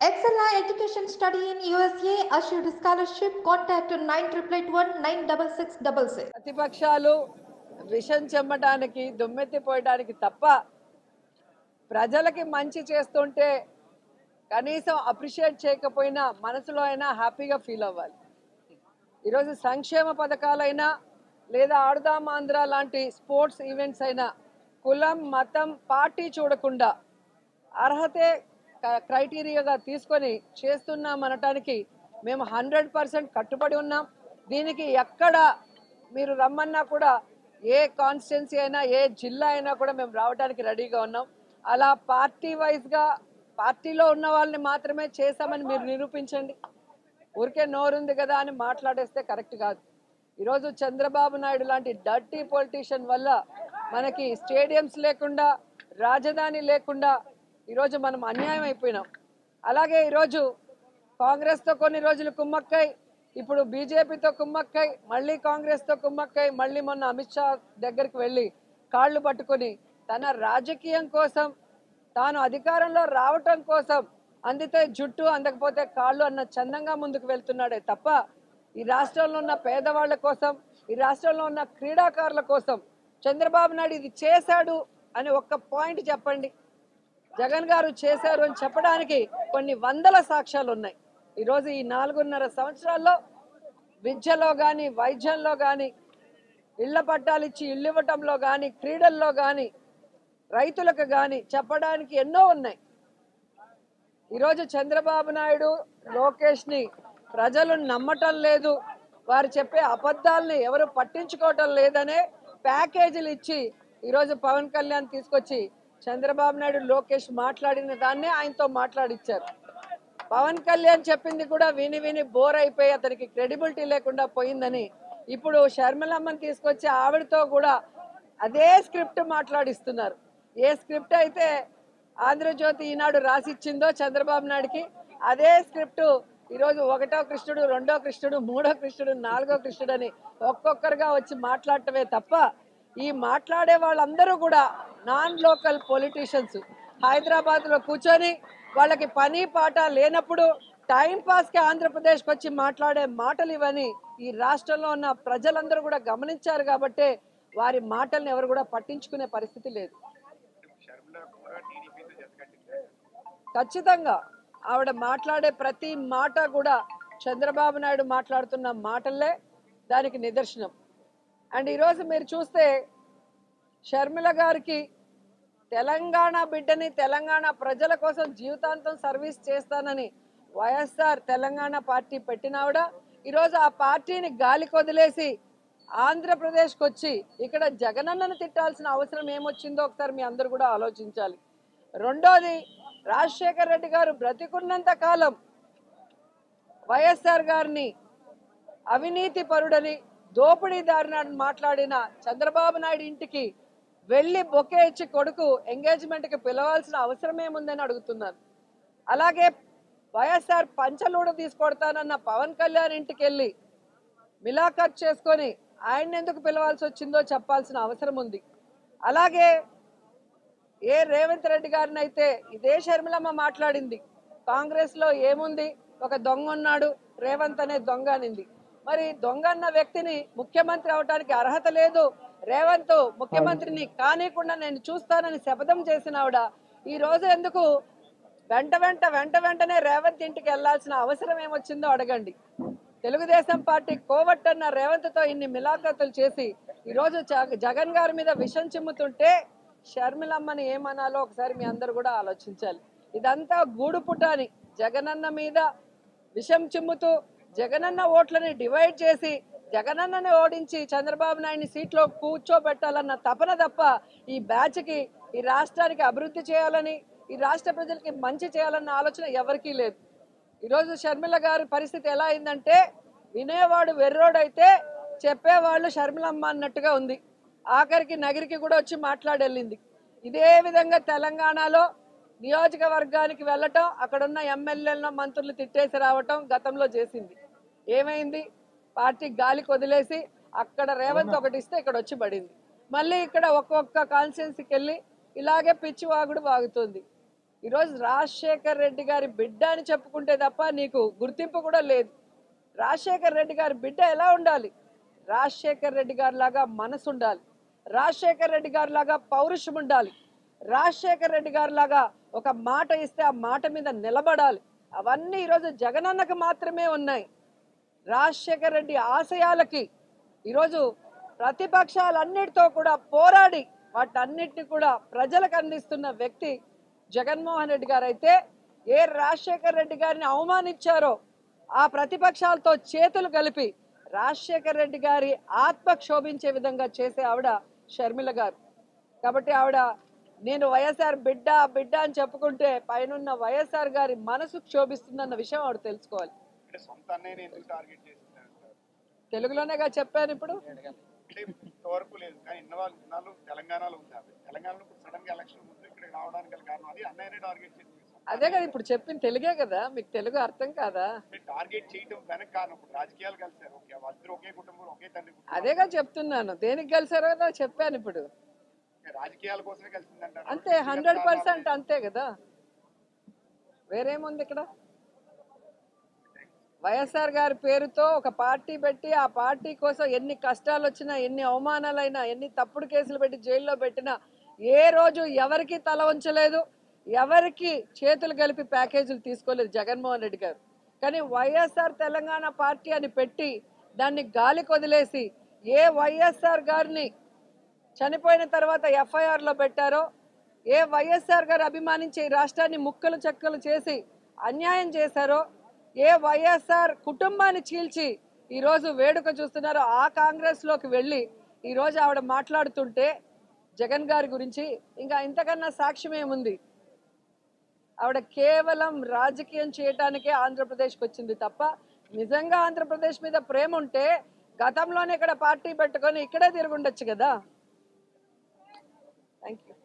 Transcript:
Excella Education Study in USA assured scholarship. Contact 9881 ప్రతిపక్షాలు విషం చెమ్మటానికి దుమ్మెత్తిపోయడానికి తప్ప ప్రజలకి మంచి చేస్తుంటే కనీసం అప్రిషియేట్ చేయకపోయినా మనసులో అయినా హ్యాపీగా ఫీల్ అవ్వాలి. ఈరోజు సంక్షేమ పథకాలైనా లేదా ఆడుదాం ఆంధ్ర లాంటి స్పోర్ట్స్ ఈవెంట్స్ అయినా కులం మతం పార్టీ చూడకుండా అర్హతే క్రైటీరియాగా తీసుకొని చేస్తున్నాం అనటానికి మేము 100% కట్టుబడి ఉన్నాం. దీనికి ఎక్కడ మీరు రమ్మన్నా కూడా ఏ కాన్స్టిట్యున్సీ అయినా ఏ జిల్లా అయినా కూడా మేము రావడానికి రెడీగా ఉన్నాం. అలా పార్టీ వైజ్గా పార్టీలో ఉన్న వాళ్ళని మాత్రమే చేశామని మీరు నిరూపించండి. ఊరికే నోరుంది కదా అని మాట్లాడేస్తే కరెక్ట్ కాదు. ఈరోజు చంద్రబాబు నాయుడు లాంటి డర్టీ పొలిటీషియన్ వల్ల మనకి స్టేడియంస్ లేకుండా రాజధాని లేకుండా ఈరోజు మనం అన్యాయం అయిపోయినాం. అలాగే ఈరోజు కాంగ్రెస్తో కొన్ని రోజులు కుమ్మక్కై, ఇప్పుడు బీజేపీతో కుమ్మక్కై, మళ్ళీ కాంగ్రెస్తో కుమ్మక్కై, మళ్ళీ మొన్న అమిత్ షా దగ్గరికి వెళ్ళి కాళ్ళు పట్టుకొని తన రాజకీయం కోసం తాను అధికారంలో రావటం కోసం అందితే జుట్టు అందకపోతే కాళ్ళు అన్న చందంగా ముందుకు వెళ్తున్నాడే తప్ప ఈ రాష్ట్రంలో ఉన్న పేదవాళ్ల కోసం, ఈ రాష్ట్రంలో ఉన్న క్రీడాకారుల కోసం చంద్రబాబు నాయుడు ఇది చేశాడు అని ఒక్క పాయింట్ చెప్పండి. జగన్ గారు చేశారు అని చెప్పడానికి కొన్ని వందల సాక్ష్యాలు ఉన్నాయి. ఈరోజు ఈ 4.5 సంవత్సరాల్లో విద్యలో కానీ, వైద్యంలో కానీ, ఇళ్ల పట్టాలు ఇచ్చి ఇల్లు ఇవ్వటంలో కానీ, క్రీడల్లో కానీ, రైతులకు కానీ చెప్పడానికి ఎన్నో ఉన్నాయి. ఈరోజు చంద్రబాబు నాయుడు లోకేష్ని ప్రజలు నమ్మటం లేదు, వారు చెప్పే అబద్ధాలని ఎవరు పట్టించుకోవటం లేదనే ప్యాకేజీలు ఇచ్చి ఈరోజు పవన్ కళ్యాణ్ తీసుకొచ్చి చంద్రబాబు నాయుడు లోకేష్ మాట్లాడిన దాన్నే ఆయనతో మాట్లాడిచ్చారు. పవన్ కళ్యాణ్ చెప్పింది కూడా విని విని బోర్ అయిపోయి అతనికి క్రెడిబిలిటీ లేకుండా పోయిందని ఇప్పుడు షర్మిలమ్మని తీసుకొచ్చి ఆవిడతో కూడా అదే స్క్రిప్ట్ మాట్లాడిస్తున్నారు. ఏ స్క్రిప్ట్ అయితే ఆంధ్రజ్యోతి ఈనాడు రాసిచ్చిందో చంద్రబాబు నాయుడికి, అదే స్క్రిప్ట్ ఈరోజు 1వ కృష్ణుడు, 2వ కృష్ణుడు, 3వ కృష్ణుడు, 4వ కృష్ణుడు అని ఒక్కొక్కరుగా వచ్చి మాట్లాడటమే తప్ప ఈ మాట్లాడే వాళ్ళందరూ కూడా నాన్ లోకల్ పొలిటీషియన్స్. హైదరాబాద్లో కూర్చొని వాళ్ళకి పని పాట లేనప్పుడు టైం పాస్కి ఆంధ్రప్రదేశ్కి వచ్చి మాట్లాడే మాటలు ఇవని ఈ రాష్ట్రంలో ఉన్న ప్రజలందరూ కూడా గమనించారు. కాబట్టే వారి మాటల్ని ఎవరు కూడా పట్టించుకునే పరిస్థితి లేదు. ఖచ్చితంగా ఆవిడ మాట్లాడే ప్రతి మాట కూడా చంద్రబాబు నాయుడు మాట్లాడుతున్న మాటలే దానికి నిదర్శనం. అండ్ ఈరోజు మీరు చూస్తే షర్మిల గారికి తెలంగాణ బిడ్డని, తెలంగాణ ప్రజల కోసం జీవితాంతం సర్వీస్ చేస్తానని వైఎస్ఆర్ తెలంగాణ పార్టీ పెట్టినావిడ ఈరోజు ఆ పార్టీని గాలికి వదిలేసి ఆంధ్రప్రదేశ్కి వచ్చి ఇక్కడ జగనన్నను తిట్టాల్సిన అవసరం ఏమొచ్చిందో ఒకసారి మీ అందరూ కూడా ఆలోచించాలి. రెండోది, రాజశేఖర్ రెడ్డి గారు బ్రతికున్నంత కాలం వైఎస్ఆర్ గారిని అవినీతి పరుడని, దోపిడీదారిని మాట్లాడిన చంద్రబాబు నాయుడు ఇంటికి వెళ్ళి బొకే ఇచ్చి కొడుకు ఎంగేజ్మెంట్కి పిలవాల్సిన అవసరం ఏముందని అడుగుతున్నాను. అలాగే వైఎస్ఆర్ పంచలూడ తీసుకొడతానన్న పవన్ కళ్యాణ్ ఇంటికి వెళ్ళి మిలాఖత్ చేసుకొని ఆయన ఎందుకు పిలవాల్సి వచ్చిందో చెప్పాల్సిన అవసరం ఉంది. అలాగే రేవంత్ రెడ్డి గారిని అయితే ఇదే షర్మిలమ్మ మాట్లాడింది, కాంగ్రెస్లో ఏముంది, ఒక దొంగ ఉన్నాడు రేవంత్ అనే దొంగ అనింది. మరి దొంగ అన్న వ్యక్తిని ముఖ్యమంత్రి అవడానికి అర్హత లేదు, రేవంత్ ముఖ్యమంత్రిని కానికుండా నేను చూస్తానని శపథం చేసిన ఆవిడ ఈ రోజు ఎందుకు వెంటనే రేవంత్ ఇంటికి వెళ్లాల్సిన అవసరం ఏమొచ్చిందో అడగండి. తెలుగుదేశం పార్టీ కోవట్టన్న రేవంత్తో ఇన్ని మిలాఖతులు చేసి ఈరోజు జగన్ గారి మీద విషం చిమ్ముతుంటే షర్మిలమ్మని ఏమనాలో ఒకసారి మీ అందరూ కూడా ఆలోచించాలి. ఇదంతా గూడు పుటాని జగనన్న మీద విషం చిమ్ముతూ జగనన్న ఓట్లని డివైడ్ చేసి జగనన్నని ఓడించి చంద్రబాబు నాయుడిని సీట్లో కూర్చోబెట్టాలన్న తపన తప్ప ఈ బ్యాచ్కి, ఈ రాష్ట్రానికి అభివృద్ధి చేయాలని, ఈ రాష్ట్ర ప్రజలకి మంచి చేయాలన్న ఆలోచన ఎవరికీ లేదు. ఈరోజు షర్మిల గారి పరిస్థితి ఎలా అయిందంటే వినేవాడు వెర్రోడైతే చెప్పేవాళ్ళు షర్మిలమ్మ అన్నట్టుగా ఉంది. ఆఖరికి నగిరికి కూడా వచ్చి మాట్లాడెళ్ళింది. ఇదే విధంగా తెలంగాణలో నియోజకవర్గానికి వెళ్ళటం, అక్కడున్న ఎమ్మెల్యేలను మంత్రులు తిట్టేసి రావటం గతంలో చేసింది. ఏమైంది? పార్టీ గాలికి వదిలేసి అక్కడ రేవంత్ ఒకటి ఇస్తే ఇక్కడ వచ్చి పడింది. మళ్ళీ ఇక్కడ ఒక్కొక్క కాన్స్టిట్యున్సీకి వెళ్ళి ఇలాగే పిచ్చి వాగుడు వాగుతుంది. ఈరోజు రాజశేఖర్ రెడ్డి గారి బిడ్డ అని చెప్పుకుంటే తప్ప నీకు గుర్తింపు కూడా లేదు. రాజశేఖర్ రెడ్డి గారి బిడ్డ ఎలా ఉండాలి? రాజశేఖర్ రెడ్డి గారి లాగా మనసు ఉండాలి, రాజశేఖర్ రెడ్డి గారి లాగా పౌరుషం ఉండాలి, రాజశేఖర్ రెడ్డి గారి లాగా ఒక మాట ఇస్తే ఆ మాట మీద నిలబడాలి. అవన్నీ ఈరోజు జగనన్నకు మాత్రమే ఉన్నాయి. రాజశేఖర్ రెడ్డి ఆశయాలకి ఈరోజు ప్రతిపక్షాలన్నిటితో కూడా పోరాడి వాటన్నిటిని కూడా ప్రజలకు అందిస్తున్న వ్యక్తి జగన్మోహన్ రెడ్డి గారు. అయితే ఏ రాజశేఖర్ రెడ్డి గారిని అవమానించారో ఆ ప్రతిపక్షాలతో చేతులు కలిపి రాజశేఖర్ రెడ్డి గారి ఆత్మ క్షోభించే విధంగా చేసే ఆవిడ షర్మిల గారు. కాబట్టి ఆవిడ నేను వైఎస్ఆర్ బిడ్డ బిడ్డ అని చెప్పుకుంటే పైనున్న వైఎస్ఆర్ గారి మనసు క్షోభిస్తుందన్న విషయం ఆవిడ తెలుసుకోవాలి. తెలుగులోనేగా చెప్పాను. ఇప్పుడు అదే కదా ఇప్పుడు చెప్పింది తెలుగే కదా, మీకు తెలుగు అర్థం కాదా? అదేగా చెప్తున్నాను, దేనికి కలిసారో కదా చెప్పాను. ఇప్పుడు రాజకీయాల కోసమే కలిసిందంట అంతే, 100% అంతే కదా, వేరేముంది ఇక్కడ? వైఎస్ఆర్ గారి పేరుతో ఒక పార్టీ పెట్టి ఆ పార్టీ కోసం ఎన్ని కష్టాలు వచ్చినా, ఎన్ని అవమానాలైనా, ఎన్ని తప్పుడు కేసులు పెట్టి జైల్లో పెట్టినా ఏ రోజు ఎవరికి తల ఉంచలేదు, ఎవరికి చేతులు కలిపి ప్యాకేజీలు తీసుకోలేదు జగన్మోహన్ రెడ్డి గారు. కానీ వైఎస్ఆర్ తెలంగాణ పార్టీ అని పెట్టి దాన్ని గాలికి వదిలేసి ఏ వైఎస్ఆర్ గారిని చనిపోయిన తర్వాత ఎఫ్ఐఆర్లో పెట్టారో, ఏ వైఎస్ఆర్ గారు అభిమానించి ఈ రాష్ట్రాన్ని ముక్కలు చెక్కలు చేసి అన్యాయం చేశారో, ఏ వైఎస్ఆర్ కుటుంబాన్ని చీల్చి ఈరోజు వేడుక చూస్తున్నారో ఆ కాంగ్రెస్లోకి వెళ్ళి ఈరోజు ఆవిడ మాట్లాడుతుంటే జగన్ గారి గురించి ఇంకా ఇంతకన్నా సాక్ష్యం ఏముంది? ఆవిడ కేవలం రాజకీయం చేయటానికే ఆంధ్రప్రదేశ్కి వచ్చింది తప్ప నిజంగా ఆంధ్రప్రదేశ్ మీద ప్రేమ ఉంటే గతంలోనే ఇక్కడ పార్టీ పెట్టుకొని ఇక్కడే తిరుగుండొచ్చు కదా. Thank you.